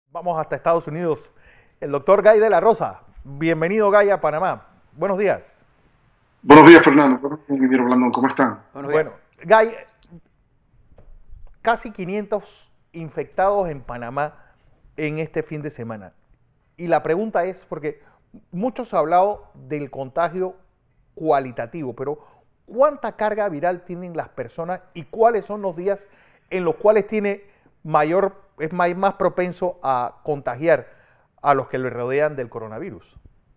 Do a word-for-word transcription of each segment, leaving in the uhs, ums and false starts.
Vamos hasta Estados Unidos. El doctor Guy de la Rosa. Bienvenido, Guy, a Panamá. Buenos días. Buenos días, Fernando. Buenos días, ingeniero Blandón. ¿Cómo están? Buenos días. Bueno, Guy, casi quinientos infectados en Panamá en este fin de semana. Y la pregunta es, porque muchos han hablado del contagio cualitativo, pero ¿cuánta carga viral tienen las personas y cuáles son los días en los cuales tiene mayor, es más, más propenso a contagiar a los que le rodean del coronavirus?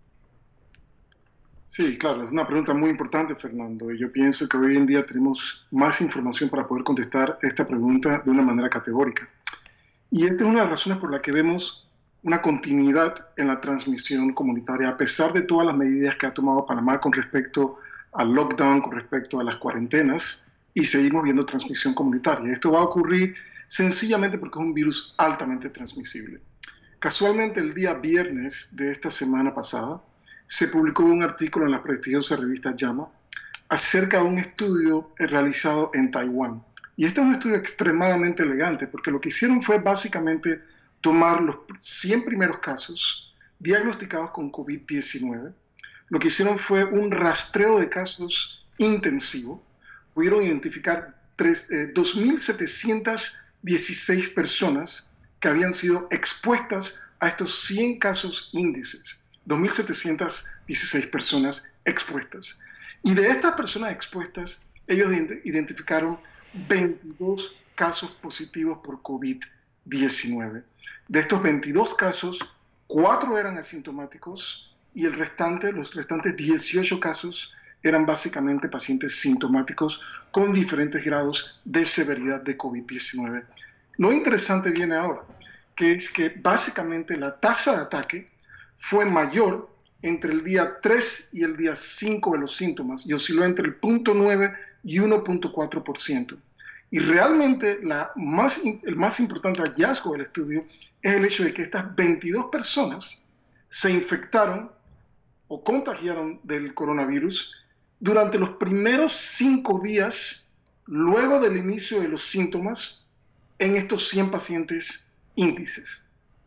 Sí, claro, es una pregunta muy importante, Fernando. Y yo pienso que hoy en día tenemos más información para poder contestar esta pregunta de una manera categórica. Y esta es una de las razones por las que vemos una continuidad en la transmisión comunitaria, a pesar de todas las medidas que ha tomado Panamá con respecto al lockdown, con respecto a las cuarentenas, y seguimos viendo transmisión comunitaria. Esto va a ocurrir sencillamente porque es un virus altamente transmisible. Casualmente, el día viernes de esta semana pasada, se publicó un artículo en la prestigiosa revista JAMA acerca de un estudio realizado en Taiwán. Y este es un estudio extremadamente elegante, porque lo que hicieron fue básicamente tomar los cien primeros casos diagnosticados con COVID diecinueve. Lo que hicieron fue un rastreo de casos intensivo. Pudieron identificar eh, dos mil setecientas dieciséis personas que habían sido expuestas a estos cien casos índices. dos mil setecientas dieciséis personas expuestas. Y de estas personas expuestas, ellos identificaron veintidós casos positivos por COVID diecinueve. De estos veintidós casos, cuatro eran asintomáticos y el restante, los restantes dieciocho casos eran básicamente pacientes sintomáticos con diferentes grados de severidad de COVID diecinueve. Lo interesante viene ahora, que es que básicamente la tasa de ataque fue mayor entre el día tres y el día cinco de los síntomas y osciló entre el cero punto nueve y uno punto cuatro por ciento. Y realmente la más, el más importante hallazgo del estudio es el hecho de que estas veintidós personas se infectaron o contagiaron del coronavirus durante los primeros cinco días luego del inicio de los síntomas en estos cien pacientes índices.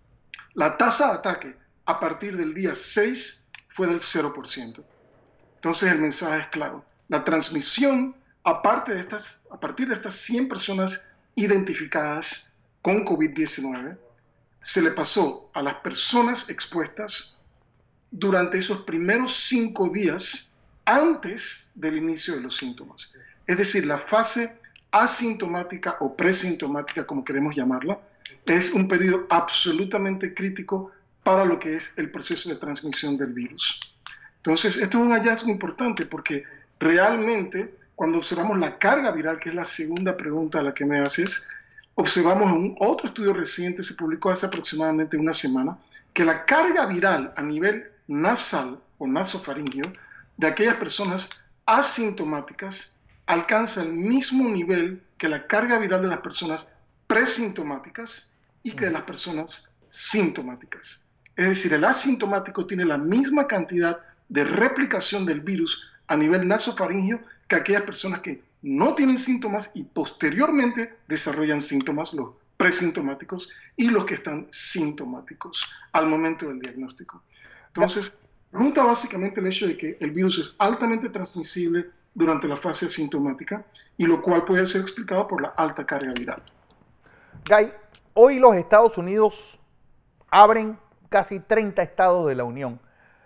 La tasa de ataque a partir del día seis fue del cero por ciento. Entonces el mensaje es claro. La transmisión, aparte de estas, a partir de estas cien personas identificadas con COVID diecinueve, se le pasó a las personas expuestas durante esos primeros cinco días antes del inicio de los síntomas. Es decir, la fase asintomática o presintomática, como queremos llamarla, es un periodo absolutamente crítico para lo que es el proceso de transmisión del virus. Entonces, esto es un hallazgo importante porque realmente cuando observamos la carga viral, que es la segunda pregunta a la que me haces, observamos en un otro estudio reciente, se publicó hace aproximadamente una semana, que la carga viral a nivel nasal o nasofaringeo de aquellas personas asintomáticas alcanza el mismo nivel que la carga viral de las personas presintomáticas y que de las personas sintomáticas. Es decir, el asintomático tiene la misma cantidad de replicación del virus a nivel nasofaringeo que aquellas personas que no tienen síntomas y posteriormente desarrollan síntomas, los presintomáticos y los que están sintomáticos al momento del diagnóstico. Entonces, pregunta básicamente el hecho de que el virus es altamente transmisible durante la fase asintomática y lo cual puede ser explicado por la alta carga viral. Guy, hoy los Estados Unidos abren casi treinta estados de la Unión.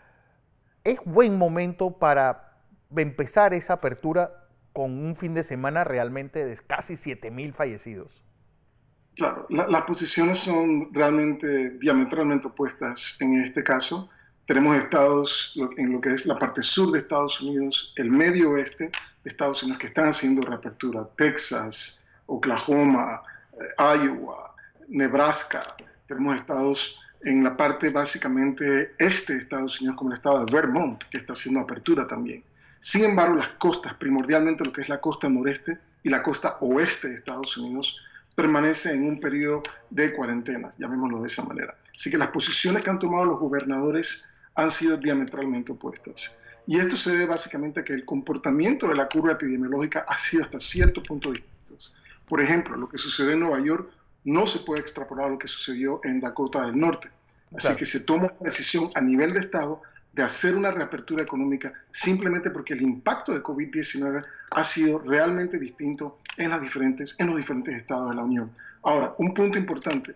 ¿Es buen momento para empezar esa apertura con un fin de semana realmente de casi siete mil fallecidos? Claro, la, las posiciones son realmente diametralmente opuestas en este caso. Tenemos estados en lo que es la parte sur de Estados Unidos, el medio oeste de Estados Unidos que están haciendo reapertura. Texas, Oklahoma, Iowa, Nebraska. Tenemos estados en la parte básicamente este de Estados Unidos, como el estado de Vermont, que está haciendo apertura también. Sin embargo, las costas, primordialmente lo que es la costa noreste y la costa oeste de Estados Unidos, permanece en un periodo de cuarentena, llamémoslo de esa manera. Así que las posiciones que han tomado los gobernadores han sido diametralmente opuestas. Y esto se debe básicamente a que el comportamiento de la curva epidemiológica ha sido hasta cierto punto distinto. Por ejemplo, lo que sucedió en Nueva York no se puede extrapolar a lo que sucedió en Dakota del Norte. Así Claro. que se toma una decisión a nivel de Estado de hacer una reapertura económica simplemente porque el impacto de COVID diecinueve ha sido realmente distinto en, las diferentes, en los diferentes estados de la Unión. Ahora, un punto importante.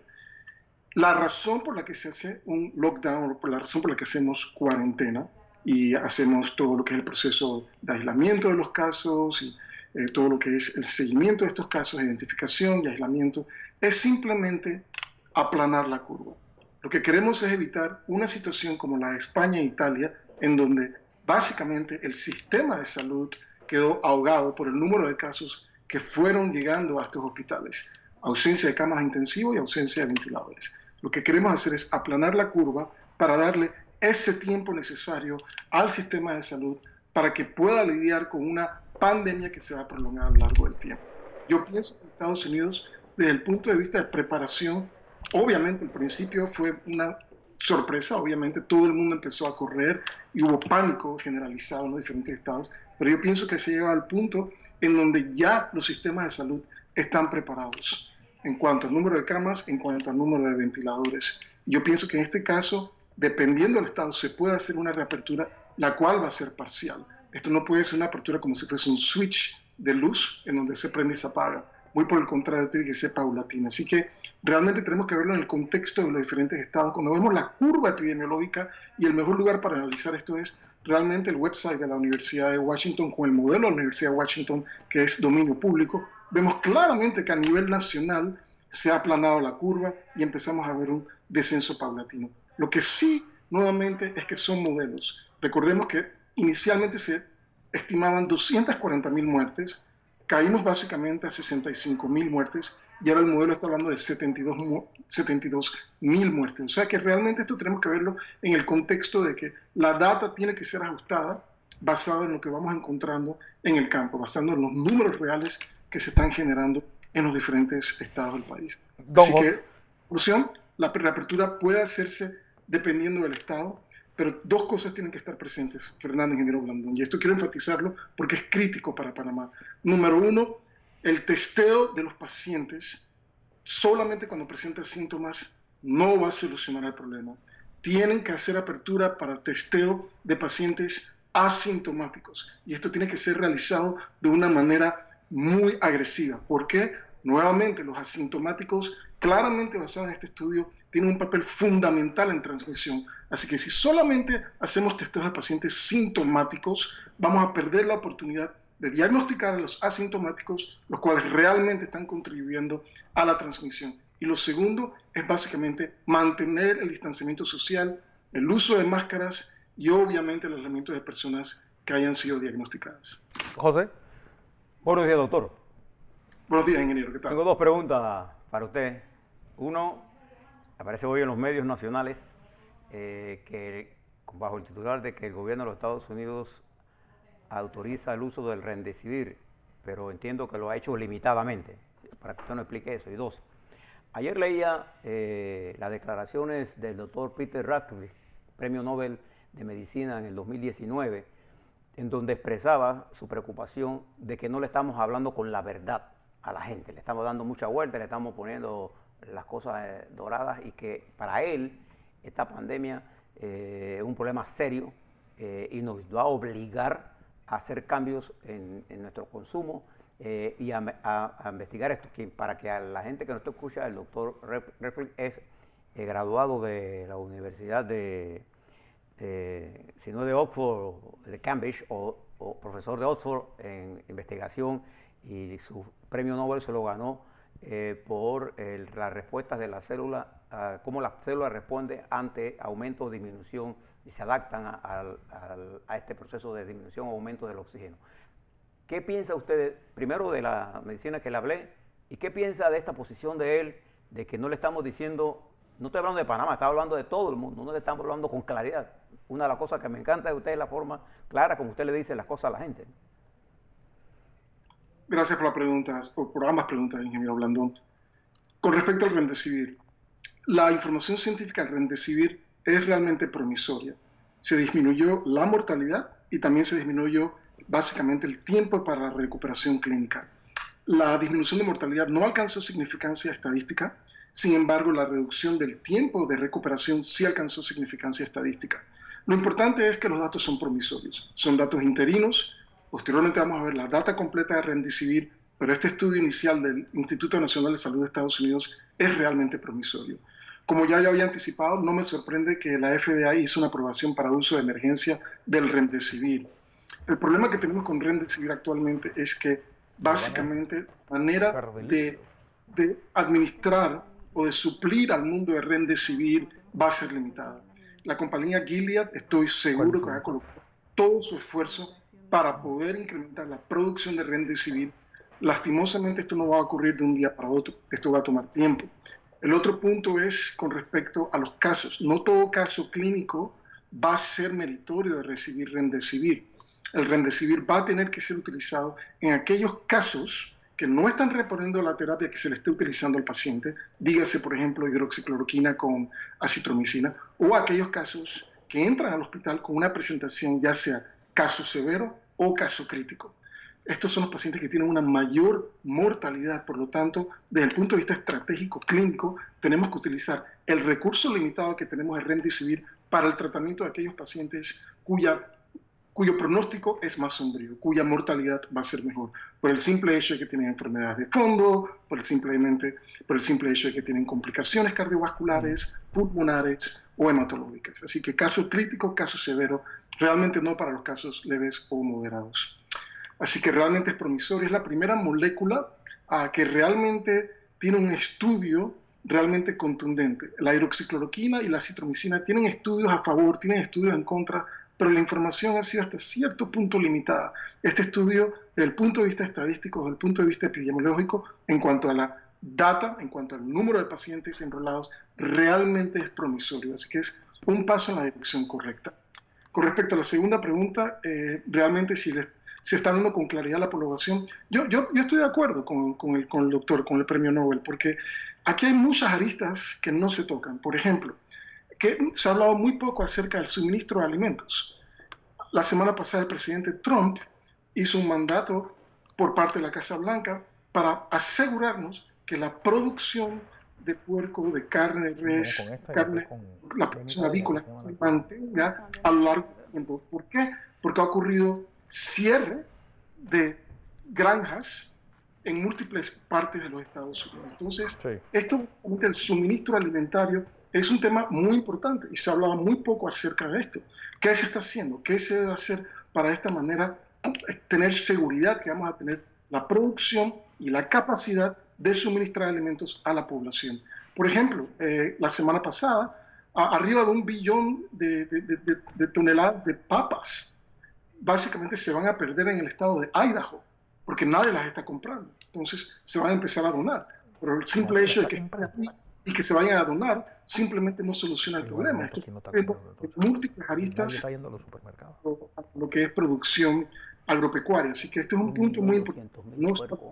La razón por la que se hace un lockdown, por la razón por la que hacemos cuarentena y hacemos todo lo que es el proceso de aislamiento de los casos y eh, todo lo que es el seguimiento de estos casos, identificación y aislamiento, es simplemente aplanar la curva. Lo que queremos es evitar una situación como la de España e Italia, en donde básicamente el sistema de salud quedó ahogado por el número de casos que fueron llegando a estos hospitales. Ausencia de camas intensivas y ausencia de ventiladores. Lo que queremos hacer es aplanar la curva para darle ese tiempo necesario al sistema de salud para que pueda lidiar con una pandemia que se va a prolongar a lo largo del tiempo. Yo pienso que Estados Unidos, desde el punto de vista de preparación, obviamente al principio fue una sorpresa, obviamente todo el mundo empezó a correr y hubo pánico generalizado en los diferentes estados, pero yo pienso que se llega al punto en donde ya los sistemas de salud están preparados en cuanto al número de camas, en cuanto al número de ventiladores. Yo pienso que en este caso, dependiendo del estado, se puede hacer una reapertura, la cual va a ser parcial. Esto no puede ser una apertura como si fuese un switch de luz en donde se prende y se apaga. Muy por el contrario, tiene que ser paulatina. Así que realmente tenemos que verlo en el contexto de los diferentes estados. Cuando vemos la curva epidemiológica, y el mejor lugar para analizar esto es realmente el website de la Universidad de Washington, con el modelo de la Universidad de Washington, que es dominio público, vemos claramente que a nivel nacional se ha aplanado la curva y empezamos a ver un descenso paulatino. Lo que sí, nuevamente, es que son modelos. Recordemos que inicialmente se estimaban doscientas cuarenta mil muertes, caímos básicamente a sesenta y cinco mil muertes y ahora el modelo está hablando de setenta y dos mil muertes. O sea que realmente esto tenemos que verlo en el contexto de que la data tiene que ser ajustada basada en lo que vamos encontrando en el campo, basando en los números reales que se están generando en los diferentes estados del país. Don Así José. que, conclusión, la reapertura puede hacerse dependiendo del estado, pero dos cosas tienen que estar presentes, Fernando, ingeniero Blandón, y esto quiero enfatizarlo porque es crítico para Panamá. Número uno, el testeo de los pacientes solamente cuando presentan síntomas no va a solucionar el problema. Tienen que hacer apertura para el testeo de pacientes asintomáticos y esto tiene que ser realizado de una manera muy agresiva. ¿Por qué? Nuevamente, los asintomáticos, claramente basados en este estudio, tienen un papel fundamental en transmisión. Así que si solamente hacemos testeos de pacientes sintomáticos, vamos a perder la oportunidad de diagnosticar a los asintomáticos, los cuales realmente están contribuyendo a la transmisión. Y lo segundo es básicamente mantener el distanciamiento social, el uso de máscaras y obviamente el aislamiento de personas que hayan sido diagnosticadas. José. Buenos días, doctor. Buenos días, ingeniero. ¿Qué tal? Tengo dos preguntas para usted. Uno, aparece hoy en los medios nacionales eh, que bajo el titular de que el gobierno de los Estados Unidos autoriza el uso del Remdesivir, pero entiendo que lo ha hecho limitadamente, para que usted nos explique eso. Y dos, ayer leía eh, las declaraciones del doctor Peter Ratcliffe, premio Nobel de Medicina en el dos mil diecinueve, en donde expresaba su preocupación de que no le estamos hablando con la verdad a la gente, le estamos dando mucha vuelta, le estamos poniendo las cosas eh, doradas y que para él esta pandemia eh, es un problema serio eh, y nos va a obligar a hacer cambios en, en nuestro consumo eh, y a, a, a investigar esto, que para que a la gente que nos escucha, el doctor Ratcliffe es eh, graduado de la Universidad de Eh, si no de Oxford, de Cambridge, o, o profesor de Oxford en investigación, y su premio Nobel se lo ganó eh, por el, las respuestas de la célula, uh, cómo la célula responde ante aumento o disminución y se adaptan a, a, a, a este proceso de disminución o aumento del oxígeno. ¿Qué piensa usted, primero, de la medicina que le hablé, y qué piensa de esta posición de él, de que no le estamos diciendo, no estoy hablando de Panamá, estaba hablando de todo el mundo, no le estamos hablando con claridad? Una de las cosas que me encanta de usted es la forma clara como usted le dice las cosas a la gente. Gracias por, la pregunta, por, por ambas preguntas, ingeniero Blandón. Con respecto al Remdesivir, la información científica del Remdesivir es realmente promisoria. Se disminuyó la mortalidad y también se disminuyó básicamente el tiempo para la recuperación clínica. La disminución de mortalidad no alcanzó significancia estadística, sin embargo, la reducción del tiempo de recuperación sí alcanzó significancia estadística. Lo importante es que los datos son promisorios, son datos interinos. Posteriormente vamos a ver la data completa de Remdesivir, pero este estudio inicial del Instituto Nacional de Salud de Estados Unidos es realmente promisorio. Como ya yo había anticipado, no me sorprende que la F D A hizo una aprobación para uso de emergencia del Remdesivir. El problema que tenemos con Remdesivir actualmente es que básicamente la manera de, de administrar o de suplir al mundo de Remdesivir va a ser limitada. La compañía Gilead, estoy seguro que va a colocar todo su esfuerzo para poder incrementar la producción de Remdesivir. Lastimosamente esto no va a ocurrir de un día para otro, esto va a tomar tiempo. El otro punto es con respecto a los casos. No todo caso clínico va a ser meritorio de recibir Remdesivir. El Remdesivir va a tener que ser utilizado en aquellos casos que no están respondiendo a la terapia que se le esté utilizando al paciente, dígase, por ejemplo, hidroxicloroquina con acitromicina, o aquellos casos que entran al hospital con una presentación ya sea caso severo o caso crítico. Estos son los pacientes que tienen una mayor mortalidad, por lo tanto, desde el punto de vista estratégico clínico, tenemos que utilizar el recurso limitado que tenemos de Remdesivir para el tratamiento de aquellos pacientes cuya cuyo pronóstico es más sombrío, cuya mortalidad va a ser mejor, por el simple hecho de que tienen enfermedades de fondo, por el, simplemente, por el simple hecho de que tienen complicaciones cardiovasculares, pulmonares o hematológicas. Así que casos críticos, casos severos, realmente no para los casos leves o moderados. Así que realmente es promisorio, es la primera molécula uh, que realmente tiene un estudio realmente contundente. La hidroxicloroquina y la citromicina tienen estudios a favor, tienen estudios en contra, pero la información ha sido hasta cierto punto limitada. Este estudio, desde el punto de vista estadístico, desde el punto de vista epidemiológico, en cuanto a la data, en cuanto al número de pacientes enrolados, realmente es promisorio. Así que es un paso en la dirección correcta. Con respecto a la segunda pregunta, eh, realmente si les, se está dando con claridad la población, yo, yo, yo estoy de acuerdo con, con, el, con el doctor, con el premio Nobel, porque aquí hay muchas aristas que no se tocan. Por ejemplo, que se ha hablado muy poco acerca del suministro de alimentos. La semana pasada el presidente Trump hizo un mandato por parte de la Casa Blanca para asegurarnos que la producción de puerco, de carne de res, no, esta, carne, con, la producción avícola se mantenga a lo largo del tiempo. ¿Por qué? Porque ha ocurrido cierre de granjas en múltiples partes de los Estados Unidos. Entonces, sí. esto, el suministro alimentario es un tema muy importante y se hablaba muy poco acerca de esto. ¿Qué se está haciendo? ¿Qué se debe hacer para de esta manera tener seguridad que vamos a tener la producción y la capacidad de suministrar alimentos a la población? Por ejemplo, eh, la semana pasada, a, arriba de un billón de, de, de, de, de toneladas de papas básicamente se van a perder en el estado de Idaho porque nadie las está comprando. Entonces se van a empezar a donar. Pero el simple hecho de que están aquí y que se vayan a donar, simplemente no soluciona el problema. Esto es múltiples aristas a lo que es producción agropecuaria. Así que este es un punto muy importante. No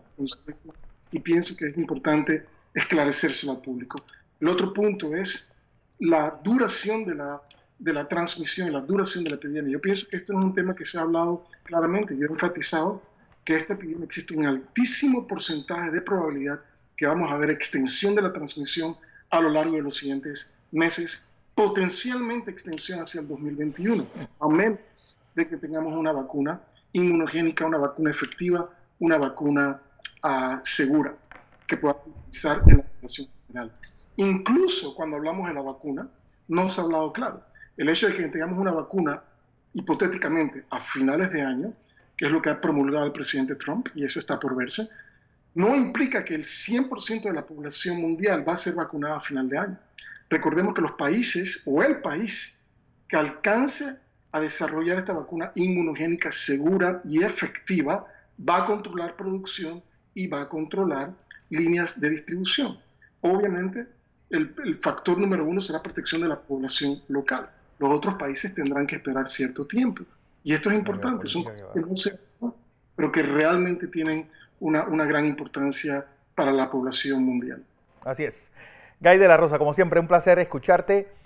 y pienso que es importante esclarecérselo al público. El otro punto es la duración de la, de la transmisión y la duración de la epidemia. Yo pienso que esto es un tema que se ha hablado claramente. Yo he enfatizado que esta epidemia existe un altísimo porcentaje de probabilidad que vamos a ver extensión de la transmisión a lo largo de los siguientes meses, potencialmente extensión hacia el dos mil veintiuno, a menos de que tengamos una vacuna inmunogénica, una vacuna efectiva, una vacuna uh, segura que pueda utilizar en la población general. Incluso cuando hablamos de la vacuna, no se ha hablado claro. El hecho de que tengamos una vacuna, hipotéticamente, a finales de año, que es lo que ha promulgado el presidente Trump, y eso está por verse, no implica que el cien por ciento de la población mundial va a ser vacunada a final de año. Recordemos que los países, o el país, que alcance a desarrollar esta vacuna inmunogénica segura y efectiva, va a controlar producción y va a controlar líneas de distribución. Obviamente, el, el factor número uno será protección de la población local. Los otros países tendrán que esperar cierto tiempo. Y esto es importante, son cosas que no se, pero que realmente tienen Una, una gran importancia para la población mundial. Así es. Guy de la Rosa, como siempre, un placer escucharte.